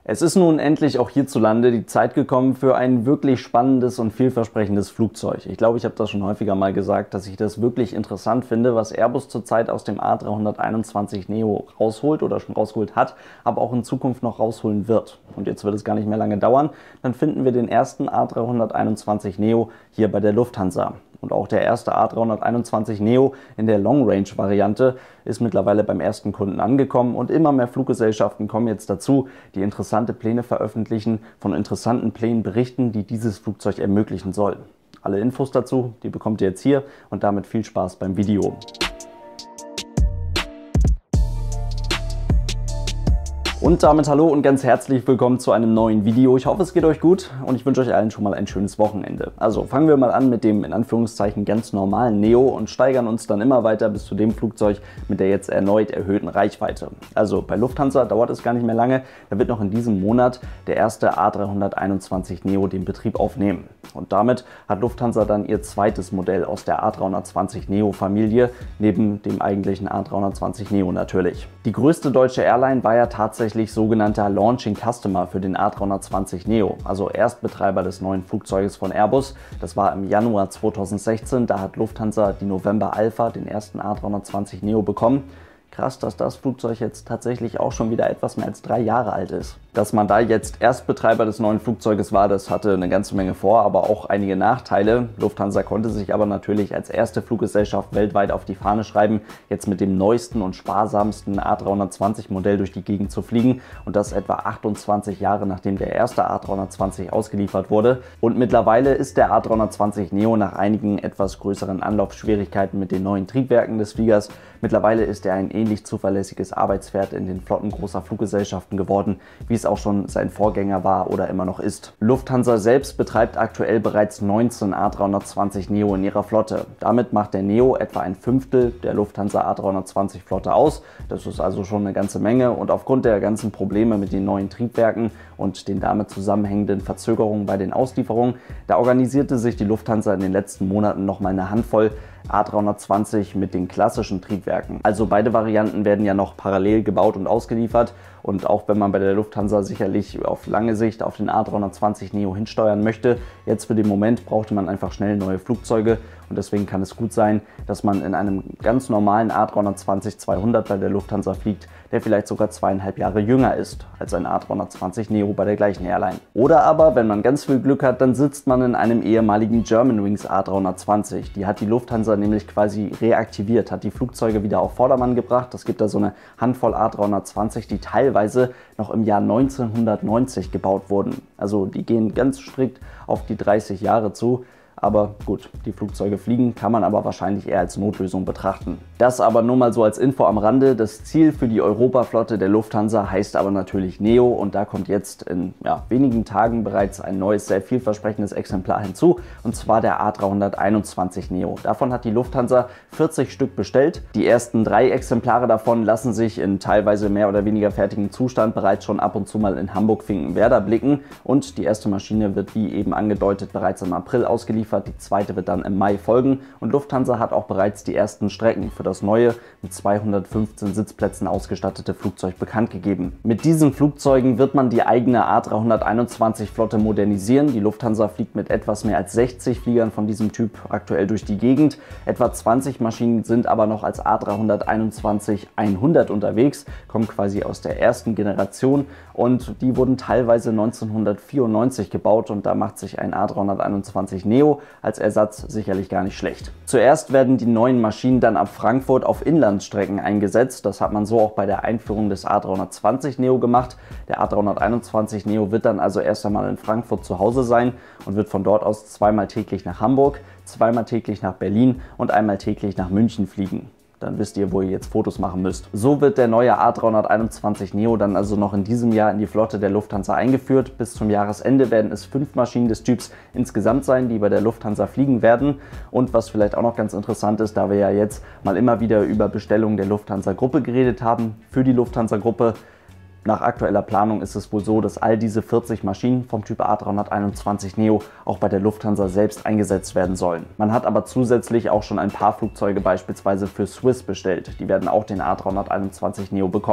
Es ist nun endlich auch hierzulande die Zeit gekommen für ein wirklich spannendes und vielversprechendes Flugzeug. Ich glaube, ich habe das schon häufiger mal gesagt, dass ich das wirklich interessant finde, was Airbus zurzeit aus dem A321neo rausholt oder schon rausgeholt hat, aber auch in Zukunft noch rausholen wird. Und jetzt wird es gar nicht mehr lange dauern, dann finden wir den ersten A321neo hier bei der Lufthansa. Und auch der erste A321neo in der Long-Range-Variante ist mittlerweile beim ersten Kunden angekommen und immer mehr Fluggesellschaften kommen jetzt dazu, die interessante Pläne veröffentlichen, von interessanten Plänen berichten, die dieses Flugzeug ermöglichen sollen. Alle Infos dazu, die bekommt ihr jetzt hier und damit viel Spaß beim Video. Und damit hallo und ganz herzlich willkommen zu einem neuen Video. Ich hoffe, es geht euch gut und ich wünsche euch allen schon mal ein schönes Wochenende. Also fangen wir mal an mit dem in Anführungszeichen ganz normalen Neo und steigern uns dann immer weiter bis zu dem Flugzeug mit der jetzt erneut erhöhten Reichweite. Also bei Lufthansa dauert es gar nicht mehr lange, da wird noch in diesem Monat der erste A321neo den Betrieb aufnehmen. Und damit hat Lufthansa dann ihr zweites Modell aus der A320neo Familie, neben dem eigentlichen A320neo natürlich. Die größte deutsche Airline war ja tatsächlich sogenannter Launching Customer für den A320neo, also Erstbetreiber des neuen Flugzeuges von Airbus. Das war im Januar 2016, da hat Lufthansa die November Alpha, den ersten A320neo bekommen. Krass, dass das Flugzeug jetzt tatsächlich auch schon wieder etwas mehr als 3 Jahre alt ist. Dass man da jetzt Erstbetreiber des neuen Flugzeuges war, das hatte eine ganze Menge Vor-, aber auch einige Nachteile. Lufthansa konnte sich aber natürlich als erste Fluggesellschaft weltweit auf die Fahne schreiben, jetzt mit dem neuesten und sparsamsten A320-Modell durch die Gegend zu fliegen und das etwa 28 Jahre nachdem der erste A320 ausgeliefert wurde. Und mittlerweile ist der A320neo nach einigen etwas größeren Anlaufschwierigkeiten mit den neuen Triebwerken des Fliegers, mittlerweile ist er ein ähnlich zuverlässiges Arbeitspferd in den Flotten großer Fluggesellschaften geworden, wie es auch schon sein Vorgänger war oder immer noch ist. Lufthansa selbst betreibt aktuell bereits 19 A320neo in ihrer Flotte. Damit macht der Neo etwa ein Fünftel der Lufthansa A320 Flotte aus. Das ist also schon eine ganze Menge und aufgrund der ganzen Probleme mit den neuen Triebwerken und den damit zusammenhängenden Verzögerungen bei den Auslieferungen, da organisierte sich die Lufthansa in den letzten Monaten nochmal eine Handvoll A320 mit den klassischen Triebwerken. Also beide Varianten werden ja noch parallel gebaut und ausgeliefert. Und auch wenn man bei der Lufthansa sicherlich auf lange Sicht auf den A320neo hinsteuern möchte, jetzt für den Moment brauchte man einfach schnell neue Flugzeuge. Und deswegen kann es gut sein, dass man in einem ganz normalen A320-200 bei der Lufthansa fliegt, der vielleicht sogar 2,5 Jahre jünger ist als ein A320neo bei der gleichen Airline. Oder aber, wenn man ganz viel Glück hat, dann sitzt man in einem ehemaligen Germanwings A320. Die hat die Lufthansa nämlich quasi reaktiviert, hat die Flugzeuge wieder auf Vordermann gebracht. Es gibt da so eine Handvoll A320, die teilweise noch im Jahr 1990 gebaut wurden. Also die gehen ganz strikt auf die 30 Jahre zu. Aber gut, die Flugzeuge fliegen, kann man aber wahrscheinlich eher als Notlösung betrachten. Das aber nur mal so als Info am Rande. Das Ziel für die Europaflotte der Lufthansa heißt aber natürlich Neo und da kommt jetzt in wenigen Tagen bereits ein neues, sehr vielversprechendes Exemplar hinzu und zwar der A321neo. Davon hat die Lufthansa 40 Stück bestellt. Die ersten 3 Exemplare davon lassen sich in teilweise mehr oder weniger fertigem Zustand bereits schon ab und zu mal in Hamburg-Finkenwerder blicken und die erste Maschine wird wie eben angedeutet bereits im April ausgeliefert. Die zweite wird dann im Mai folgen und Lufthansa hat auch bereits die ersten Strecken für das neue mit 215 Sitzplätzen ausgestattete Flugzeug bekannt gegeben. Mit diesen Flugzeugen wird man die eigene A321 Flotte modernisieren. Die Lufthansa fliegt mit etwas mehr als 60 Fliegern von diesem Typ aktuell durch die Gegend. Etwa 20 Maschinen sind aber noch als A321-100 unterwegs, kommen quasi aus der ersten Generation und die wurden teilweise 1994 gebaut und da macht sich ein A321neo als Ersatz sicherlich gar nicht schlecht. Zuerst werden die neuen Maschinen dann ab Frankfurt auf Inlandsstrecken eingesetzt. Das hat man so auch bei der Einführung des A320neo gemacht. Der A321neo wird dann also erst einmal in Frankfurt zu Hause sein und wird von dort aus zweimal täglich nach Hamburg, zweimal täglich nach Berlin und einmal täglich nach München fliegen. Dann wisst ihr, wo ihr jetzt Fotos machen müsst. So wird der neue A321neo dann also noch in diesem Jahr in die Flotte der Lufthansa eingeführt. Bis zum Jahresende werden es 5 Maschinen des Typs insgesamt sein, die bei der Lufthansa fliegen werden. Und was vielleicht auch noch ganz interessant ist, da wir ja jetzt mal immer wieder über Bestellungen der Lufthansa-Gruppe geredet haben, für die Lufthansa-Gruppe, nach aktueller Planung ist es wohl so, dass all diese 40 Maschinen vom Typ A321neo auch bei der Lufthansa selbst eingesetzt werden sollen. Man hat aber zusätzlich auch schon ein paar Flugzeuge beispielsweise für Swiss bestellt. Die werden auch den A321neo bekommen.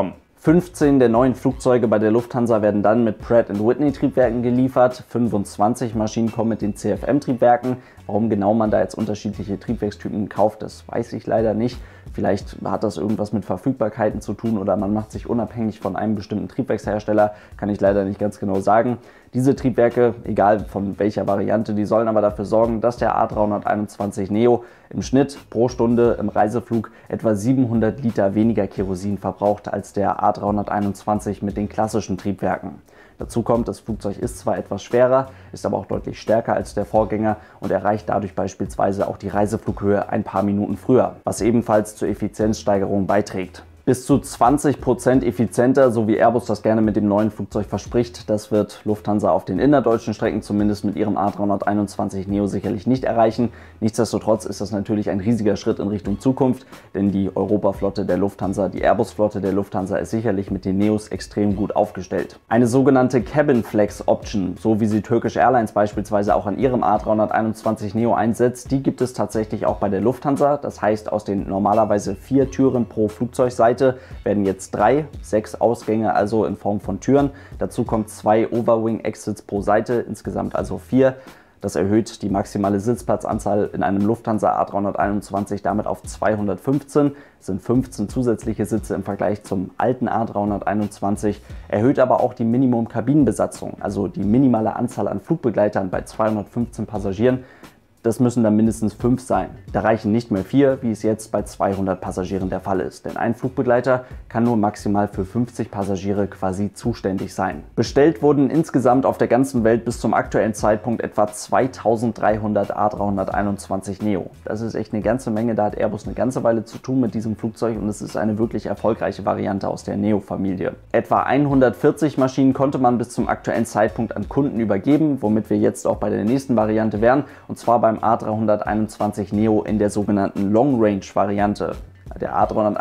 15 der neuen Flugzeuge bei der Lufthansa werden dann mit Pratt & Whitney Triebwerken geliefert. 25 Maschinen kommen mit den CFM-Triebwerken. Warum genau man da jetzt unterschiedliche Triebwerkstypen kauft, das weiß ich leider nicht. Vielleicht hat das irgendwas mit Verfügbarkeiten zu tun oder man macht sich unabhängig von einem bestimmten Triebwerkshersteller, kann ich leider nicht ganz genau sagen. Diese Triebwerke, egal von welcher Variante, die sollen aber dafür sorgen, dass der A321neo im Schnitt pro Stunde im Reiseflug etwa 700 Liter weniger Kerosin verbraucht als der A321 mit den klassischen Triebwerken. Dazu kommt, das Flugzeug ist zwar etwas schwerer, ist aber auch deutlich stärker als der Vorgänger und erreicht dadurch beispielsweise auch die Reiseflughöhe ein paar Minuten früher, was ebenfalls zur Effizienzsteigerung beiträgt. Bis zu 20% effizienter, so wie Airbus das gerne mit dem neuen Flugzeug verspricht. Das wird Lufthansa auf den innerdeutschen Strecken zumindest mit ihrem A321neo sicherlich nicht erreichen. Nichtsdestotrotz ist das natürlich ein riesiger Schritt in Richtung Zukunft, denn die Europaflotte der Lufthansa, die Airbus-Flotte der Lufthansa ist sicherlich mit den Neos extrem gut aufgestellt. Eine sogenannte Cabin Flex Option, so wie sie Turkish Airlines beispielsweise auch an ihrem A321neo einsetzt, die gibt es tatsächlich auch bei der Lufthansa. Das heißt, aus den normalerweise 4 Türen pro Flugzeugseite werden jetzt 3, 6 Ausgänge also in Form von Türen. Dazu kommt 2 Overwing Exits pro Seite, insgesamt also 4. Das erhöht die maximale Sitzplatzanzahl in einem Lufthansa A321 damit auf 215. Das sind 15 zusätzliche Sitze im Vergleich zum alten A321, erhöht aber auch die Minimum-Kabinenbesatzung, also die minimale Anzahl an Flugbegleitern bei 215 Passagieren. Das müssen dann mindestens 5 sein. Da reichen nicht mehr 4, wie es jetzt bei 200 Passagieren der Fall ist. Denn ein Flugbegleiter kann nur maximal für 50 Passagiere quasi zuständig sein. Bestellt wurden insgesamt auf der ganzen Welt bis zum aktuellen Zeitpunkt etwa 2300 A321neo. Das ist echt eine ganze Menge, da hat Airbus eine ganze Weile zu tun mit diesem Flugzeug und es ist eine wirklich erfolgreiche Variante aus der Neo-Familie. Etwa 140 Maschinen konnte man bis zum aktuellen Zeitpunkt an Kunden übergeben, womit wir jetzt auch bei der nächsten Variante wären, und zwar beim A321neo in der sogenannten Long-Range-Variante. Der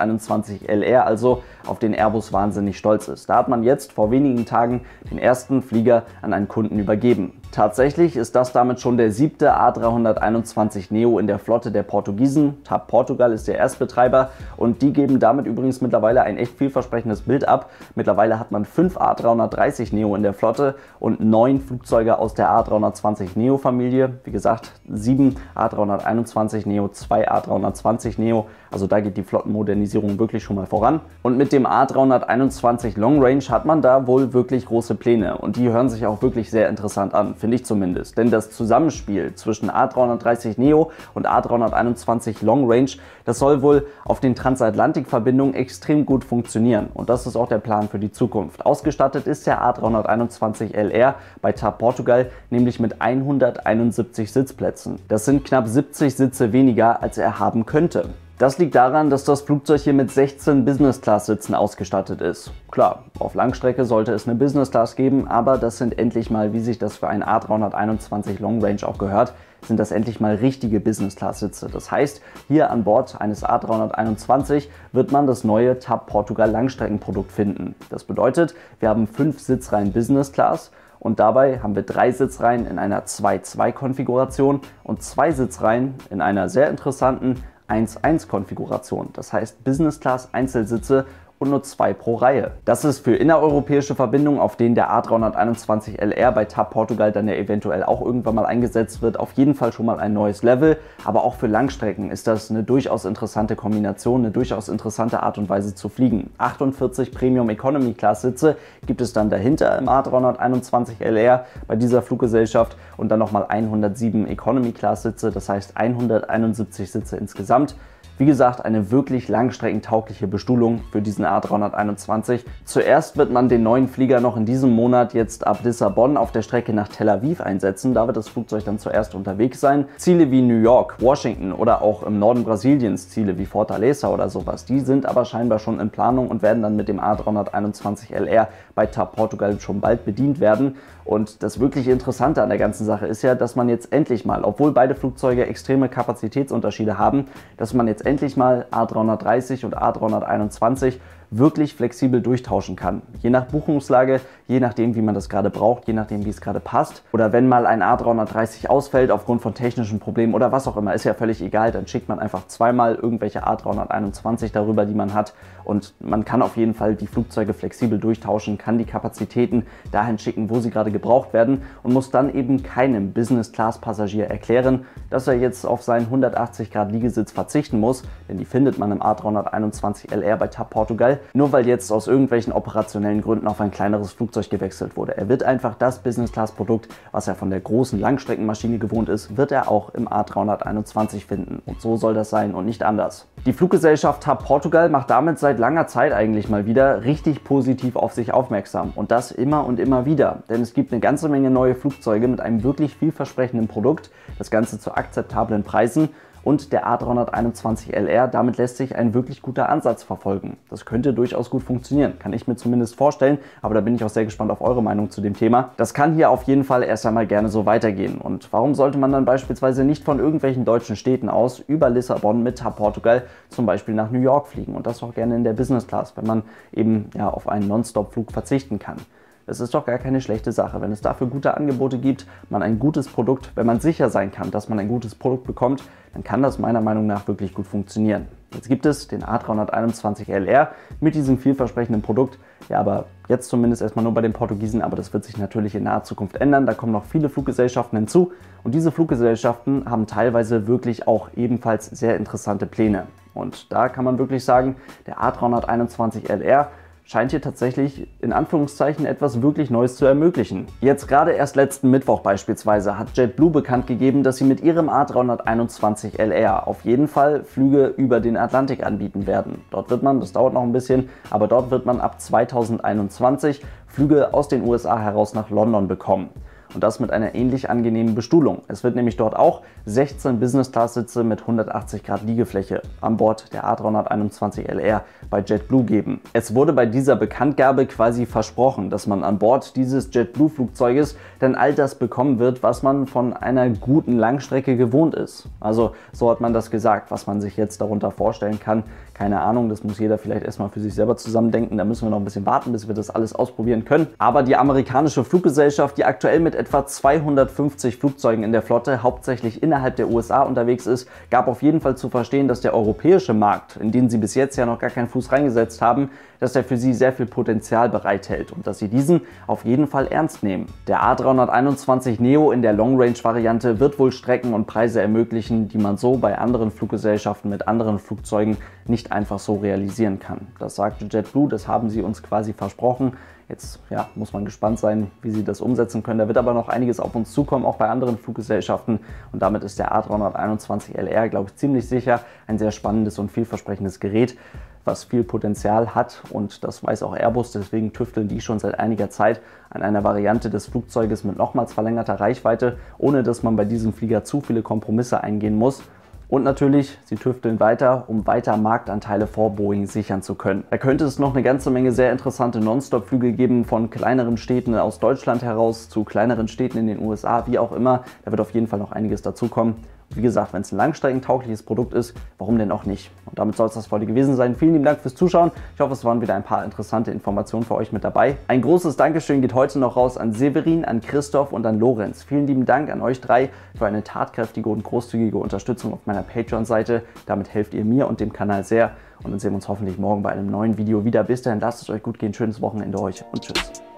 A321LR also, auf den Airbus wahnsinnig stolz ist. Da hat man jetzt vor wenigen Tagen den ersten Flieger an einen Kunden übergeben. Tatsächlich ist das damit schon der 7. A321neo in der Flotte der Portugiesen. TAP Portugal ist der Erstbetreiber und die geben damit übrigens mittlerweile ein echt vielversprechendes Bild ab. Mittlerweile hat man 5 A330neo in der Flotte und 9 Flugzeuge aus der A320neo Familie. Wie gesagt, 7 A321neo, 2 A320neo. Also da geht die Flottenmodernisierung wirklich schon mal voran. Und mit dem A321 Long Range hat man da wohl wirklich große Pläne und die hören sich auch wirklich sehr interessant an, finde ich zumindest. Denn das Zusammenspiel zwischen A330neo und A321 Long Range, das soll wohl auf den Transatlantikverbindungen extrem gut funktionieren und das ist auch der Plan für die Zukunft. Ausgestattet ist der A321LR bei TAP Portugal nämlich mit 171 Sitzplätzen. Das sind knapp 70 Sitze weniger, als er haben könnte. Das liegt daran, dass das Flugzeug hier mit 16 Business-Class-Sitzen ausgestattet ist. Klar, auf Langstrecke sollte es eine Business-Class geben, aber das sind endlich mal, wie sich das für ein A321 Long Range auch gehört, sind das endlich mal richtige Business-Class-Sitze. Das heißt, hier an Bord eines A321 wird man das neue TAP Portugal Langstreckenprodukt finden. Das bedeutet, wir haben 5 Sitzreihen Business-Class und dabei haben wir 3 Sitzreihen in einer 2-2-Konfiguration und 2 Sitzreihen in einer sehr interessanten 1-1-Konfiguration. Das heißt Business Class Einzelsitze und nur 2 pro Reihe. Das ist für innereuropäische Verbindungen, auf denen der A321LR bei TAP Portugal dann ja eventuell auch irgendwann mal eingesetzt wird, auf jeden Fall schon mal ein neues Level. Aber auch für Langstrecken ist das eine durchaus interessante Kombination, eine durchaus interessante Art und Weise zu fliegen. 48 Premium Economy Class Sitze gibt es dann dahinter im A321LR bei dieser Fluggesellschaft und dann nochmal 107 Economy Class Sitze, das heißt 171 Sitze insgesamt. Wie gesagt, eine wirklich langstreckentaugliche Bestuhlung für diesen A321. Zuerst wird man den neuen Flieger noch in diesem Monat jetzt ab Lissabon auf der Strecke nach Tel Aviv einsetzen. Da wird das Flugzeug dann zuerst unterwegs sein. Ziele wie New York, Washington oder auch im Norden Brasiliens Ziele wie Fortaleza oder sowas, die sind aber scheinbar schon in Planung und werden dann mit dem A321LR bei TAP Portugal schon bald bedient werden. Und das wirklich Interessante an der ganzen Sache ist ja, dass man jetzt endlich mal, obwohl beide Flugzeuge extreme Kapazitätsunterschiede haben, dass man jetzt endlich mal A330 und A321 wirklich flexibel durchtauschen kann. Je nach Buchungslage, je nachdem, wie man das gerade braucht, je nachdem, wie es gerade passt. Oder wenn mal ein A330 ausfällt aufgrund von technischen Problemen oder was auch immer, ist ja völlig egal, dann schickt man einfach zweimal irgendwelche A321 darüber, die man hat, und man kann auf jeden Fall die Flugzeuge flexibel durchtauschen, kann die Kapazitäten dahin schicken, wo sie gerade gebraucht werden, und muss dann eben keinem Business-Class-Passagier erklären, dass er jetzt auf seinen 180-Grad-Liegesitz verzichten muss, denn die findet man im A321 LR bei TAP Portugal, nur weil jetzt aus irgendwelchen operationellen Gründen auf ein kleineres Flugzeug gewechselt wurde. Er wird einfach das Business-Class-Produkt, was er von der großen Langstreckenmaschine gewohnt ist, wird er auch im A321 finden, und so soll das sein und nicht anders. Die Fluggesellschaft TAP Portugal macht damit seit langer Zeit eigentlich mal wieder richtig positiv auf sich aufmerksam, und das immer und immer wieder, denn es gibt eine ganze Menge neue Flugzeuge mit einem wirklich vielversprechenden Produkt, das Ganze zu akzeptablen Preisen, und der A321 LR, damit lässt sich ein wirklich guter Ansatz verfolgen. Das könnte durchaus gut funktionieren, kann ich mir zumindest vorstellen, aber da bin ich auch sehr gespannt auf eure Meinung zu dem Thema. Das kann hier auf jeden Fall erst einmal gerne so weitergehen, und warum sollte man dann beispielsweise nicht von irgendwelchen deutschen Städten aus über Lissabon mit TAP Portugal zum Beispiel nach New York fliegen, und das auch gerne in der Business Class, wenn man eben auf einen Non-Stop-Flug verzichten kann. Das ist doch gar keine schlechte Sache, wenn es dafür gute Angebote gibt, man ein gutes Produkt, wenn man sicher sein kann, dass man ein gutes Produkt bekommt, dann kann das meiner Meinung nach wirklich gut funktionieren. Jetzt gibt es den A321 LR mit diesem vielversprechenden Produkt, ja, aber jetzt zumindest erstmal nur bei den Portugiesen, aber das wird sich natürlich in naher Zukunft ändern. Da kommen noch viele Fluggesellschaften hinzu, und diese Fluggesellschaften haben teilweise wirklich auch ebenfalls sehr interessante Pläne. Und da kann man wirklich sagen, der A321 LR scheint hier tatsächlich in Anführungszeichen etwas wirklich Neues zu ermöglichen. Jetzt gerade erst letzten Mittwoch beispielsweise hat JetBlue bekannt gegeben, dass sie mit ihrem A321 LR auf jeden Fall Flüge über den Atlantik anbieten werden. Dort wird man, das dauert noch ein bisschen, aber dort wird man ab 2021 Flüge aus den USA heraus nach London bekommen. Und das mit einer ähnlich angenehmen Bestuhlung. Es wird nämlich dort auch 16 Business-Class-Sitze mit 180 Grad Liegefläche an Bord der A321 LR bei JetBlue geben. Es wurde bei dieser Bekanntgabe quasi versprochen, dass man an Bord dieses JetBlue-Flugzeuges dann all das bekommen wird, was man von einer guten Langstrecke gewohnt ist. Also so hat man das gesagt, was man sich jetzt darunter vorstellen kann. Keine Ahnung, das muss jeder vielleicht erstmal für sich selber zusammendenken. Da müssen wir noch ein bisschen warten, bis wir das alles ausprobieren können. Aber die amerikanische Fluggesellschaft, die aktuell mit etwa 250 Flugzeugen in der Flotte hauptsächlich innerhalb der USA unterwegs ist, gab auf jeden Fall zu verstehen, dass der europäische Markt, in den sie bis jetzt ja noch gar keinen Fuß reingesetzt haben, dass der für sie sehr viel Potenzial bereithält und dass sie diesen auf jeden Fall ernst nehmen. Der A321 Neo in der Long-Range-Variante wird wohl Strecken und Preise ermöglichen, die man so bei anderen Fluggesellschaften mit anderen Flugzeugen nicht einfach so realisieren kann. Das sagte JetBlue, das haben sie uns quasi versprochen. Jetzt muss man gespannt sein, wie sie das umsetzen können. Da wird aber noch einiges auf uns zukommen, auch bei anderen Fluggesellschaften. Und damit ist der A321 LR, glaube ich, ziemlich sicher ein sehr spannendes und vielversprechendes Gerät, was viel Potenzial hat, und das weiß auch Airbus, deswegen tüfteln die schon seit einiger Zeit an einer Variante des Flugzeuges mit nochmals verlängerter Reichweite, ohne dass man bei diesem Flieger zu viele Kompromisse eingehen muss. Und natürlich, sie tüfteln weiter, um weiter Marktanteile vor Boeing sichern zu können. Da könnte es noch eine ganze Menge sehr interessante Non-Stop-Flüge geben, von kleineren Städten aus Deutschland heraus zu kleineren Städten in den USA, wie auch immer. Da wird auf jeden Fall noch einiges dazukommen. Wie gesagt, wenn es ein langstreckentaugliches Produkt ist, warum denn auch nicht? Und damit soll es das für heute gewesen sein. Vielen lieben Dank fürs Zuschauen. Ich hoffe, es waren wieder ein paar interessante Informationen für euch mit dabei. Ein großes Dankeschön geht heute noch raus an Severin, an Christoph und an Lorenz. Vielen lieben Dank an euch drei für eine tatkräftige und großzügige Unterstützung auf meiner Patreon-Seite. Damit helft ihr mir und dem Kanal sehr. Und dann sehen wir uns hoffentlich morgen bei einem neuen Video wieder. Bis dahin, lasst es euch gut gehen. Schönes Wochenende euch und tschüss.